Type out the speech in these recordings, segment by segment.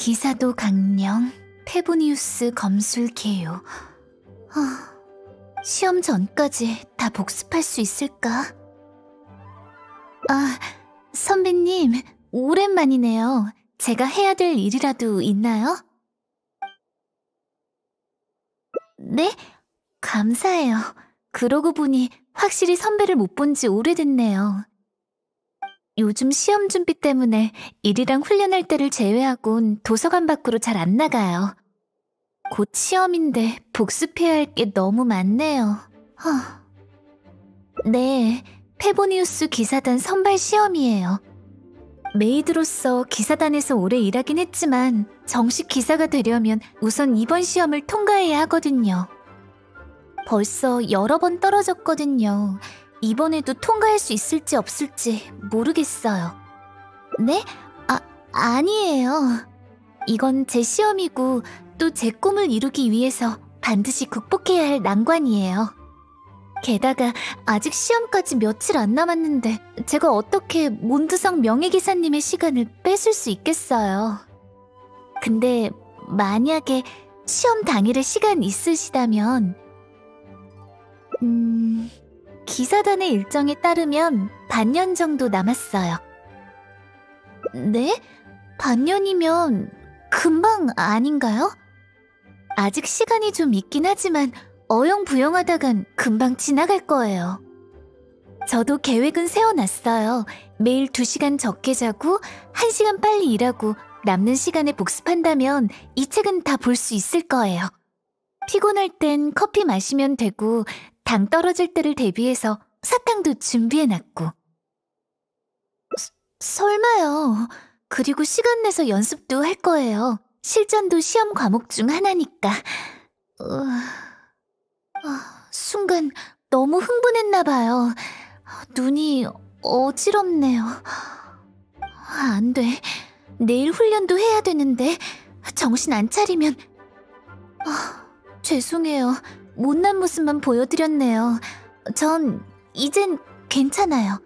기사도 강령, 페보니우스 검술 개요. 시험 전까지 다 복습할 수 있을까? 아, 선배님, 오랜만이네요. 제가 해야 될 일이라도 있나요? 네? 감사해요. 그러고 보니 확실히 선배를 못 본 지 오래됐네요. 요즘 시험 준비 때문에 일이랑 훈련할 때를 제외하곤 도서관 밖으로 잘 안 나가요. 곧 시험인데 복습해야 할 게 너무 많네요. 네, 페보니우스 기사단 선발 시험이에요. 메이드로서 기사단에서 오래 일하긴 했지만 정식 기사가 되려면 우선 이번 시험을 통과해야 하거든요. 벌써 여러 번 떨어졌거든요. 이번에도 통과할 수 있을지 없을지 모르겠어요. 네? 아니에요. 이건 제 시험이고 또 제 꿈을 이루기 위해서 반드시 극복해야 할 난관이에요. 게다가 아직 시험까지 며칠 안 남았는데 제가 어떻게 몬드성 명예기사님의 시간을 뺏을 수 있겠어요. 근데 만약에 시험 당일에 시간 있으시다면 기사단의 일정에 따르면 반년 정도 남았어요. 네? 반년이면 금방 아닌가요? 아직 시간이 좀 있긴 하지만 어영부영하다간 금방 지나갈 거예요. 저도 계획은 세워놨어요. 매일 2시간 적게 자고 1시간 빨리 일하고 남는 시간에 복습한다면 이 책은 다 볼 수 있을 거예요. 피곤할 땐 커피 마시면 되고 당 떨어질 때를 대비해서 사탕도 준비해놨고. 설마요. 그리고 시간 내서 연습도 할 거예요. 실전도 시험 과목 중 하나니까. 순간 너무 흥분했나 봐요. 눈이 어지럽네요. 안 돼. 내일 훈련도 해야 되는데 정신 안 차리면... 죄송해요. 못난 모습만 보여드렸네요. 전 이젠 괜찮아요.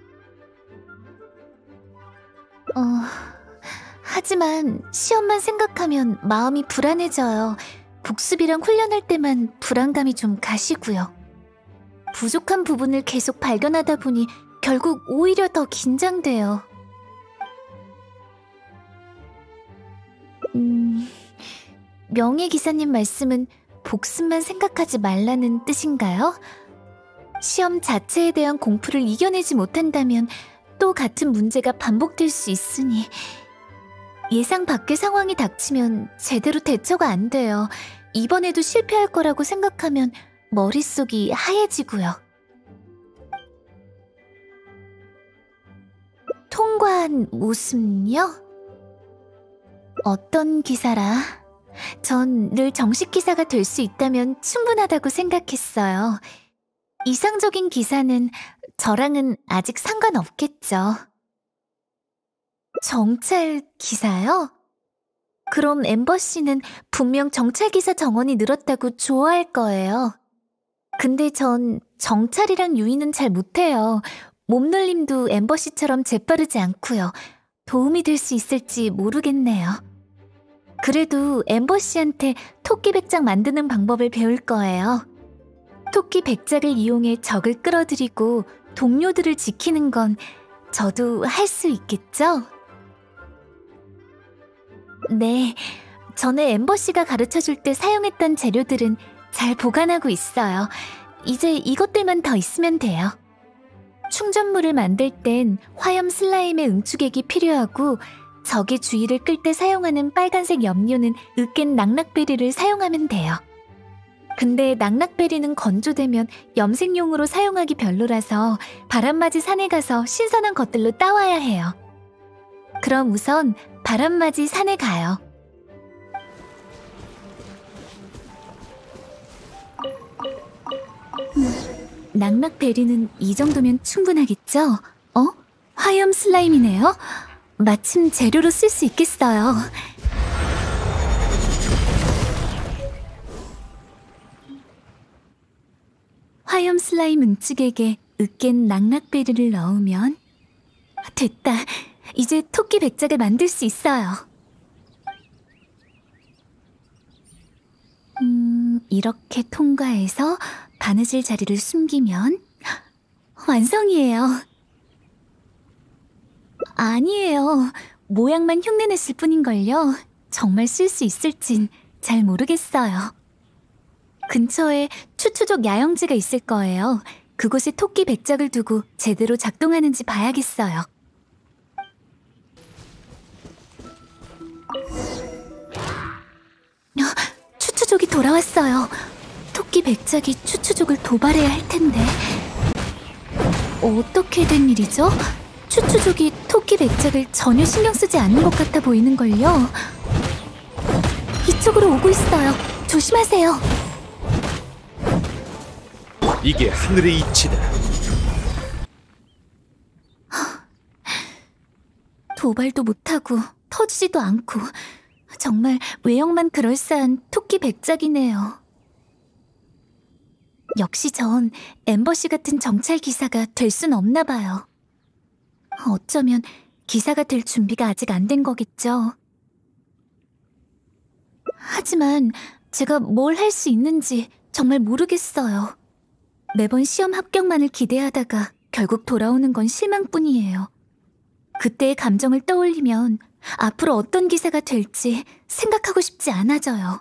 하지만 시험만 생각하면 마음이 불안해져요. 복습이랑 훈련할 때만 불안감이 좀 가시고요. 부족한 부분을 계속 발견하다 보니 결국 오히려 더 긴장돼요. 명예기사님 말씀은 복습만 생각하지 말라는 뜻인가요? 시험 자체에 대한 공포를 이겨내지 못한다면 또 같은 문제가 반복될 수 있으니 예상 밖의 상황이 닥치면 제대로 대처가 안 돼요. 이번에도 실패할 거라고 생각하면 머릿속이 하얘지고요. 통과한 모습요? 어떤 기사라? 전 늘 정식 기사가 될 수 있다면 충분하다고 생각했어요. 이상적인 기사는 저랑은 아직 상관없겠죠. 정찰 기사요? 그럼 엠버 씨는 분명 정찰 기사 정원이 늘었다고 좋아할 거예요. 근데 전 정찰이랑 유인은 잘 못해요. 몸놀림도 엠버 씨처럼 재빠르지 않고요. 도움이 될 수 있을지 모르겠네요. 그래도 엠버 씨한테 토끼 백작 만드는 방법을 배울 거예요. 토끼 백작을 이용해 적을 끌어들이고 동료들을 지키는 건 저도 할 수 있겠죠? 네, 전에 엠버 씨가 가르쳐줄 때 사용했던 재료들은 잘 보관하고 있어요. 이제 이것들만 더 있으면 돼요. 충전물을 만들 땐 화염 슬라임의 응축액이 필요하고 적의 주의를 끌 때 사용하는 빨간색 염료는 으깬 낙낙베리를 사용하면 돼요. 근데 낙낙베리는 건조되면 염색용으로 사용하기 별로라서 바람맞이 산에 가서 신선한 것들로 따와야 해요. 그럼 우선 바람맞이 산에 가요. 낙낙베리는 이 정도면 충분하겠죠? 화염 슬라임이네요? 마침 재료로 쓸 수 있겠어요. 화염 슬라임 응축액에 으깬 낙낙베리를 넣으면 됐다. 이제 토끼 백작을 만들 수 있어요. 이렇게 통과해서 바느질 자리를 숨기면 완성이에요. 아니에요. 모양만 흉내냈을 뿐인걸요. 정말 쓸 수 있을진 잘 모르겠어요. 근처에 추추족 야영지가 있을 거예요. 그곳에 토끼 백작을 두고 제대로 작동하는지 봐야겠어요. 추추족이 돌아왔어요. 토끼 백작이 추추족을 도발해야 할 텐데 어떻게 된 일이죠? 추추족이 토끼 백작을 전혀 신경 쓰지 않는 것 같아 보이는걸요. 이쪽으로 오고 있어요. 조심하세요. 이게 하늘의 이치다. 도발도 못하고 터지지도 않고 정말 외형만 그럴싸한 토끼 백작이네요. 역시 전 엠버시 같은 정찰 기사가 될 순 없나 봐요. 어쩌면 기사가 될 준비가 아직 안 된 거겠죠. 하지만 제가 뭘 할 수 있는지 정말 모르겠어요. 매번 시험 합격만을 기대하다가 결국 돌아오는 건 실망뿐이에요. 그때의 감정을 떠올리면 앞으로 어떤 기사가 될지 생각하고 싶지 않아져요.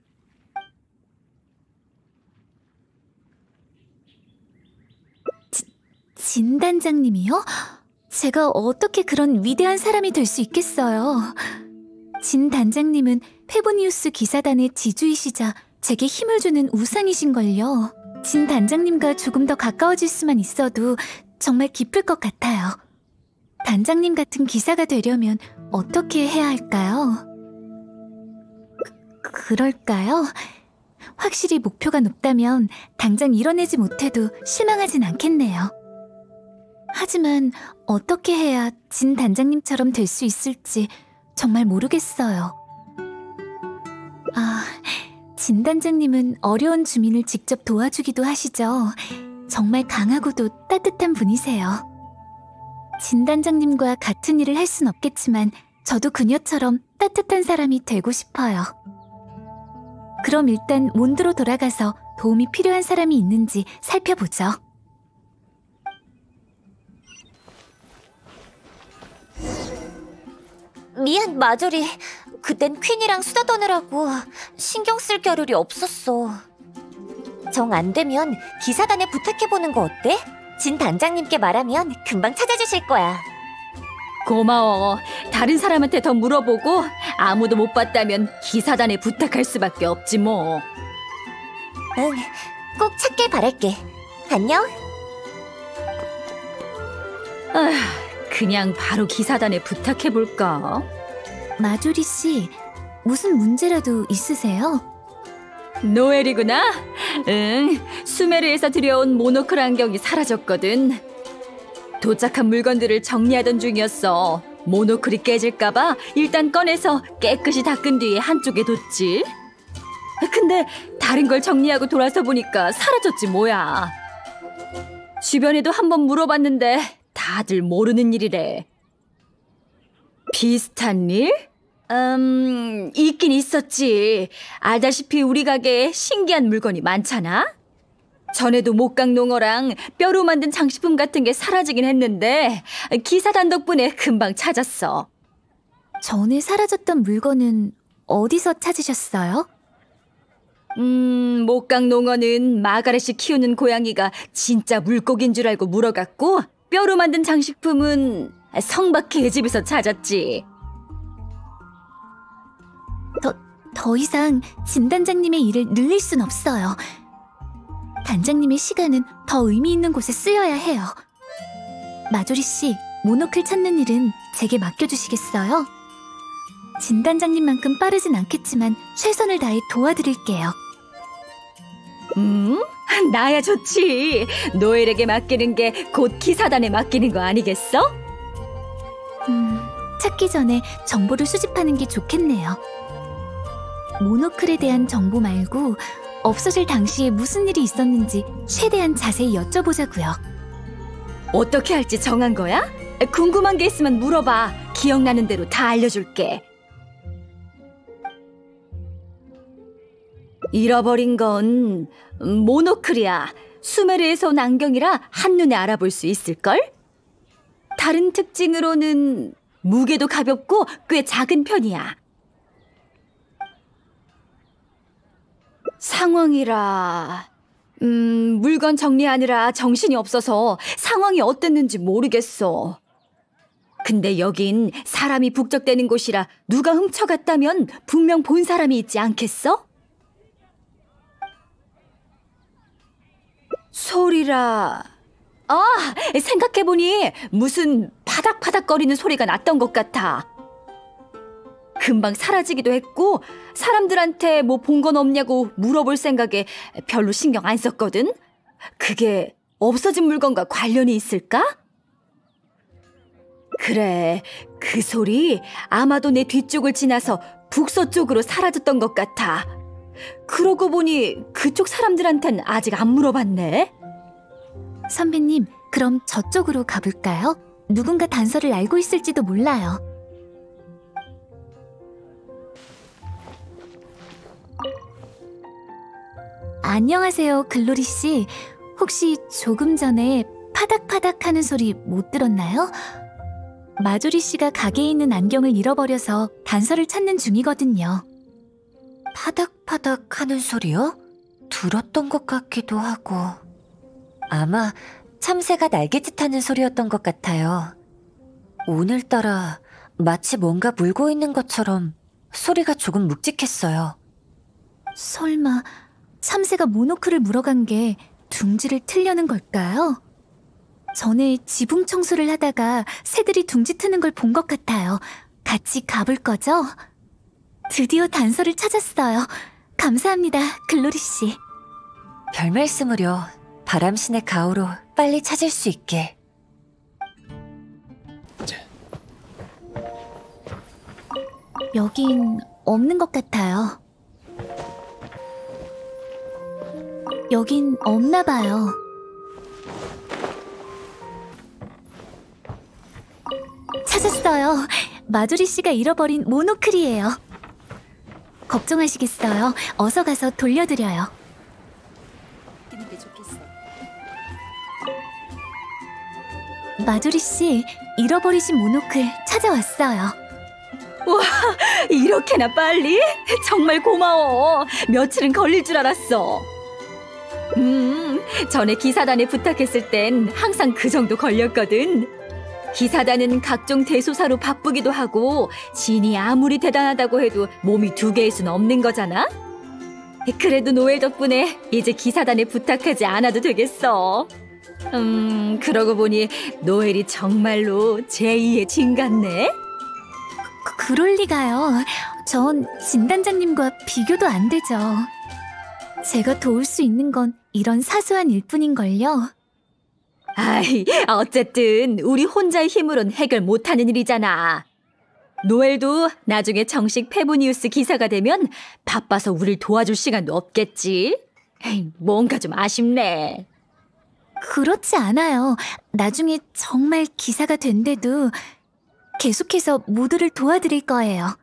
진 단장님이요? 제가 어떻게 그런 위대한 사람이 될 수 있겠어요. 진 단장님은 페보니우스 기사단의 지주이시자 제게 힘을 주는 우상이신걸요. 진 단장님과 조금 더 가까워질 수만 있어도 정말 기쁠 것 같아요. 단장님 같은 기사가 되려면 어떻게 해야 할까요? 그럴까요? 확실히 목표가 높다면 당장 이뤄내지 못해도 실망하진 않겠네요. 하지만 어떻게 해야 진 단장님처럼 될 수 있을지 정말 모르겠어요. 진 단장님은 어려운 주민을 직접 도와주기도 하시죠. 정말 강하고도 따뜻한 분이세요. 진 단장님과 같은 일을 할 순 없겠지만 저도 그녀처럼 따뜻한 사람이 되고 싶어요. 그럼 일단 몬드로 돌아가서 도움이 필요한 사람이 있는지 살펴보죠. 미안, 마조리. 그땐 퀸이랑 수다 떠느라고 신경 쓸 겨를이 없었어. 정 안 되면 기사단에 부탁해보는 거 어때? 진 단장님께 말하면 금방 찾아주실 거야. 고마워. 다른 사람한테 더 물어보고 아무도 못 봤다면 기사단에 부탁할 수밖에 없지 뭐. 응, 꼭 찾길 바랄게. 안녕. 그냥 바로 기사단에 부탁해볼까? 마조리 씨, 무슨 문제라도 있으세요? 노엘이구나? 응, 수메르에서 들여온 모노클 안경이 사라졌거든. 도착한 물건들을 정리하던 중이었어. 모노클이 깨질까봐 일단 꺼내서 깨끗이 닦은 뒤에 한쪽에 뒀지. 근데 다른 걸 정리하고 돌아서 보니까 사라졌지 뭐야. 주변에도 한번 물어봤는데 다들 모르는 일이래. 비슷한 일? 있긴 있었지. 알다시피 우리 가게에 신기한 물건이 많잖아? 전에도 목각농어랑 뼈로 만든 장식품 같은 게 사라지긴 했는데 기사단 덕분에 금방 찾았어. 전에 사라졌던 물건은 어디서 찾으셨어요? 목각농어는 마가렛이 키우는 고양이가 진짜 물고기인 줄 알고 물어갔고, 뼈로 만든 장식품은 성박해의 집에서 찾았지. 더 이상 진 단장님의 일을 늘릴 순 없어요. 단장님의 시간은 더 의미 있는 곳에 쓰여야 해요. 마조리 씨, 모노클 찾는 일은 제게 맡겨주시겠어요? 진 단장님만큼 빠르진 않겠지만 최선을 다해 도와드릴게요. 나야 좋지. 노엘에게 맡기는 게 곧 기사단에 맡기는 거 아니겠어? 찾기 전에 정보를 수집하는 게 좋겠네요. 모노클에 대한 정보 말고 없어질 당시에 무슨 일이 있었는지 최대한 자세히 여쭤보자고요. 어떻게 할지 정한 거야? 궁금한 게 있으면 물어봐. 기억나는 대로 다 알려줄게. 잃어버린 건 모노클이야. 수메르에서 온 안경이라 한눈에 알아볼 수 있을걸? 다른 특징으로는 무게도 가볍고 꽤 작은 편이야. 상황이라... 물건 정리하느라 정신이 없어서 상황이 어땠는지 모르겠어. 근데 여긴 사람이 북적대는 곳이라 누가 훔쳐갔다면 분명 본 사람이 있지 않겠어? 소리라... 생각해보니 무슨 파닥파닥거리는 소리가 났던 것 같아. 금방 사라지기도 했고 사람들한테 뭐 본 건 없냐고 물어볼 생각에 별로 신경 안 썼거든? 그게 없어진 물건과 관련이 있을까? 그래, 그 소리 아마도 내 뒤쪽을 지나서 북서쪽으로 사라졌던 것 같아. 그러고 보니 그쪽 사람들한텐 아직 안 물어봤네. 선배님, 그럼 저쪽으로 가볼까요? 누군가 단서를 알고 있을지도 몰라요. 안녕하세요, 글로리 씨. 혹시 조금 전에 파닥파닥 하는 소리 못 들었나요? 마조리 씨가 가게에 있는 안경을 잃어버려서 단서를 찾는 중이거든요. 파닥파닥 하는 소리요? 들었던 것 같기도 하고. 아마 참새가 날개짓하는 소리였던 것 같아요. 오늘따라 마치 뭔가 물고 있는 것처럼 소리가 조금 묵직했어요. 설마 참새가 모노클을 물어간 게 둥지를 틀려는 걸까요? 전에 지붕 청소를 하다가 새들이 둥지 트는 걸 본 것 같아요. 같이 가볼 거죠? 드디어 단서를 찾았어요. 감사합니다, 글로리 씨. 별 말씀을요. 바람신의 가호로 빨리 찾을 수 있게. 여긴 없는 것 같아요. 여긴 없나 봐요. 찾았어요. 마조리 씨가 잃어버린 모노클이에요. 걱정하시겠어요. 어서 가서 돌려드려요. 마조리 씨, 잃어버리신 모노클 찾아왔어요. 와, 이렇게나 빨리? 정말 고마워. 며칠은 걸릴 줄 알았어. 전에 기사단에 부탁했을 땐 항상 그 정도 걸렸거든. 기사단은 각종 대소사로 바쁘기도 하고 진이 아무리 대단하다고 해도 몸이 2개일 순 없는 거잖아. 그래도 노엘 덕분에 이제 기사단에 부탁하지 않아도 되겠어. 그러고 보니 노엘이 정말로 제2의 진 같네. 그럴 리가요. 전 진단장님과 비교도 안 되죠. 제가 도울 수 있는 건 이런 사소한 일뿐인걸요. 아이, 어쨌든 우리 혼자의 힘으론 해결 못하는 일이잖아. 노엘도 나중에 정식 페보니우스 기사가 되면 바빠서 우릴 도와줄 시간도 없겠지. 에이, 뭔가 좀 아쉽네. 그렇지 않아요. 나중에 정말 기사가 된대도 계속해서 모두를 도와드릴 거예요.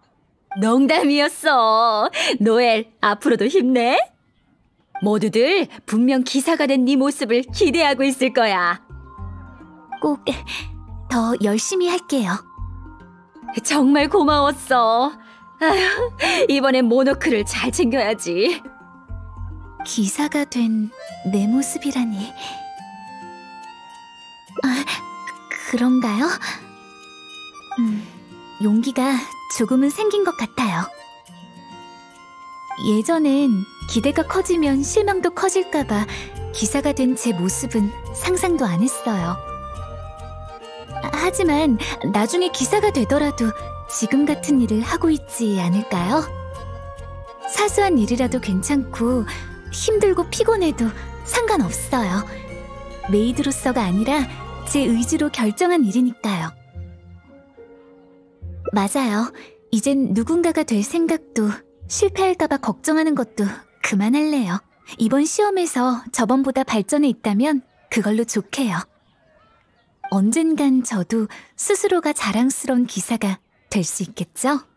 농담이었어. 노엘, 앞으로도 힘내. 모두들 분명 기사가 된 네 모습을 기대하고 있을 거야. 꼭 더 열심히 할게요. 정말 고마웠어. 아휴, 이번엔 모노클을 잘 챙겨야지. 기사가 된 내 모습이라니. 그런가요? 용기가 조금은 생긴 것 같아요. 예전엔 기대가 커지면 실망도 커질까봐 기사가 된 제 모습은 상상도 안 했어요. 하지만 나중에 기사가 되더라도 지금 같은 일을 하고 있지 않을까요? 사소한 일이라도 괜찮고 힘들고 피곤해도 상관없어요. 메이드로서가 아니라 제 의지로 결정한 일이니까요. 맞아요. 이젠 누군가가 될 생각도 실패할까봐 걱정하는 것도 그만할래요. 이번 시험에서 저번보다 발전해 있다면 그걸로 좋게요. 언젠간 저도 스스로가 자랑스러운 기사가 될 수 있겠죠?